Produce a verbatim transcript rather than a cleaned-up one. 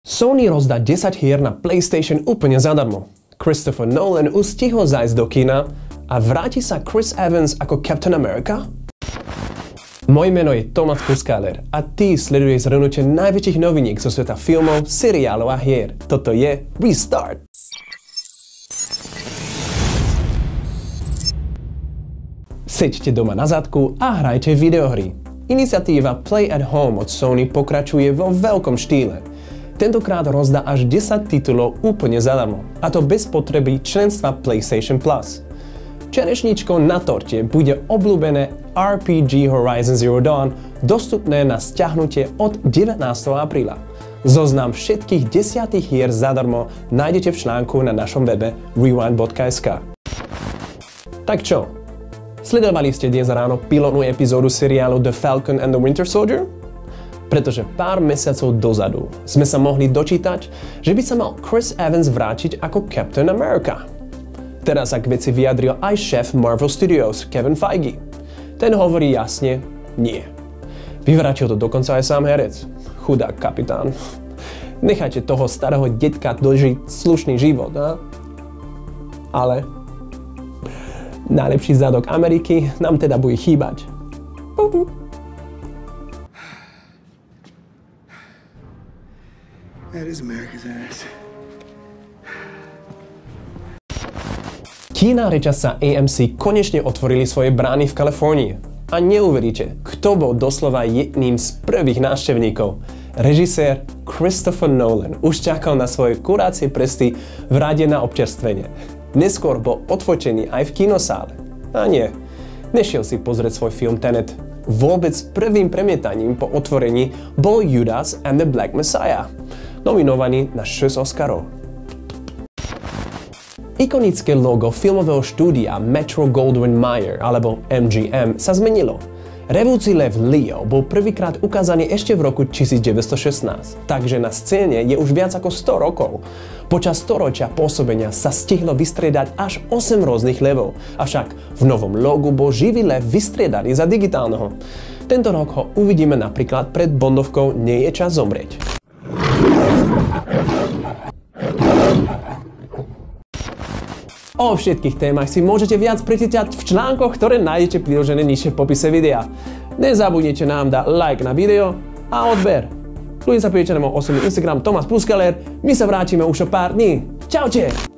Sony rozdá desať hier na PlayStation úplne zadarmo. Christopher Nolan už stihol zájsť do kina a vráti sa Chris Evans ako Captain America? Moje meno je Tomáš Puskaler a ty sleduješ zhrnutie najväčších noviniek zo sveta filmov, seriálov a hier. Toto je Restart. Seďte doma na zadku a hrajte videohry. Iniciatíva Play at Home od Sony pokračuje vo veľkom štýle. Tentokrát rozdá až desať titulov úplne zadarmo, a to bez potreby členstva PlayStation Plus. Čerešničkou na torte bude obľúbené er pé gé Horizon Zero Dawn, dostupné na stiahnutie od devätnásteho apríla. Zoznam všetkých desiatich hier zadarmo nájdete v článku na našom webe rewind bodka es ká. Tak čo? Sledovali ste dnes ráno pilotnú epizódu seriálu The Falcon and the Winter Soldier? Pretože pár mesiacov dozadu sme sa mohli dočítať, že by sa mal Chris Evans vrátiť ako Captain America. Teraz sa k veci vyjadril aj šéf Marvel Studios Kevin Feige. Ten hovorí jasne nie. Vyvrátil to dokonca aj sám herec. Chudák kapitán. Nechajte toho starého detka dožiť slušný život, a? Ale najlepší zadok Ameriky nám teda bude chýbať. That is America's ass. Kína reťazca á em cé konečne otvorili svoje brány v Kalifornii. A neuveríte, kto bol doslova jedným z prvých návštevníkov. Režisér Christopher Nolan už čakal na svoje kurácie prsty v rade na občerstvenie. Neskôr bol odfočený aj v kinosále. A nie, nešiel si pozrieť svoj film Tenet. Vôbec prvým premietaním po otvorení bol Judas and the Black Messiah, nominovaný na šesť Oscarov. Ikonické logo filmového štúdia Metro-Goldwyn-Mayer alebo em gé em sa zmenilo. Revúci lev Leo bol prvýkrát ukázaný ešte v roku devätnásťstošestnásť, takže na scéne je už viac ako sto rokov. Počas storočia pôsobenia sa stihlo vystriedať až osem rôznych levov, avšak v novom logu bol živý lev vystriedaný za digitálneho. Tento rok ho uvidíme napríklad pred Bondovkou Nie je čas zomrieť. O všetkých témach si môžete viac prečítať v článkoch, ktoré nájdete priložené nižšie v popise videa. Nezabudnite nám dať like na video a odber. Ľudia sa prijete na môj osobný Instagram Tomáš Puskaler, my sa vrátime už o pár dní. Čaute!